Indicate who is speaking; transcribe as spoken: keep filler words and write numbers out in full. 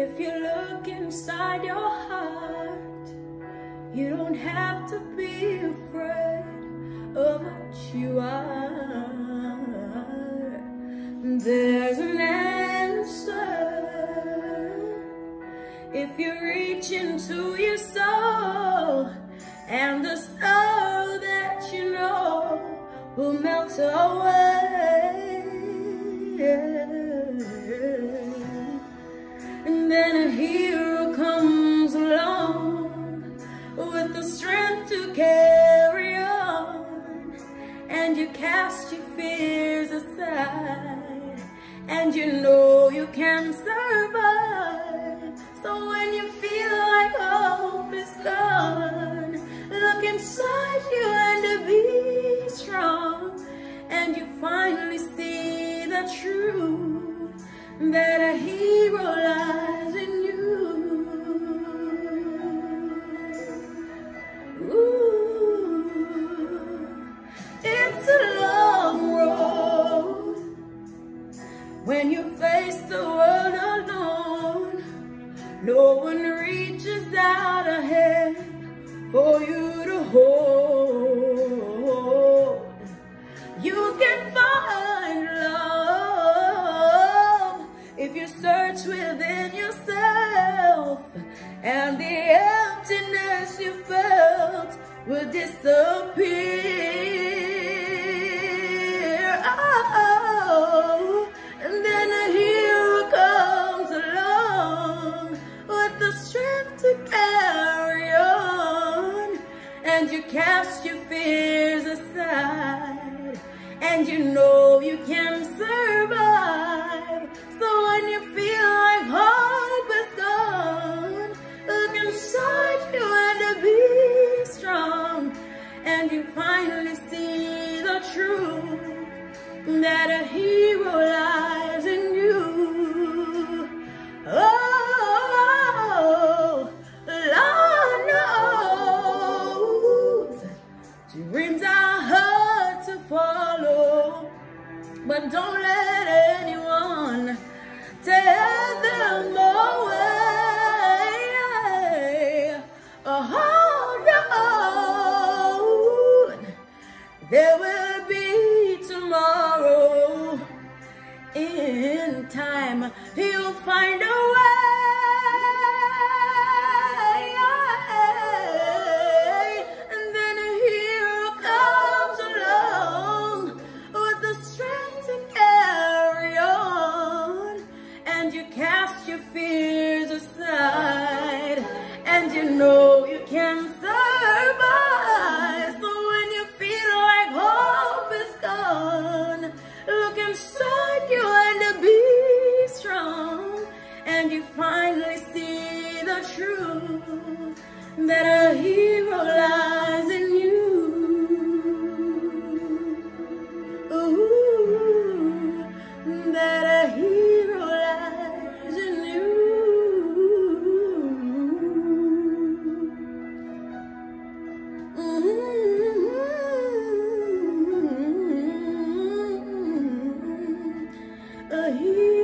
Speaker 1: If you look inside your heart, you don't have to be afraid of what you are. There's an answer if you reach into your soul, and the soul that you know will melt away. And then a hero comes along with the strength to carry on, and you cast your fears aside, and you know you can survive. So when you feel like hope is gone, look inside you and be strong, and you finally see the truth, that a hero lies in you. Ooh, it's a long road when you face the world alone. No one reaches out a hand for you to hold. You can find love if you search within yourself, and the emptiness you felt will disappear. Oh, and then a hero comes along with the strength to carry on, and you cast your fears aside, and you know you can survive. So when you feel like hope is gone, look inside you and be strong, and you finally see the truth, that a hero lies in you. Oh, Lord knows dreams are hard to follow, but don't let anyone tear them away. Oh, no, there will be tomorrow. In time, you'll find a way. And then a hero comes along with the strength to carry on, and you cast your fears aside, and you know you can survive. So when you feel like hope is gone, look inside you and be strong, and you finally see the truth, that a hero lies in you. Ooh, that a hero lies in you. Mm-hmm. A hero.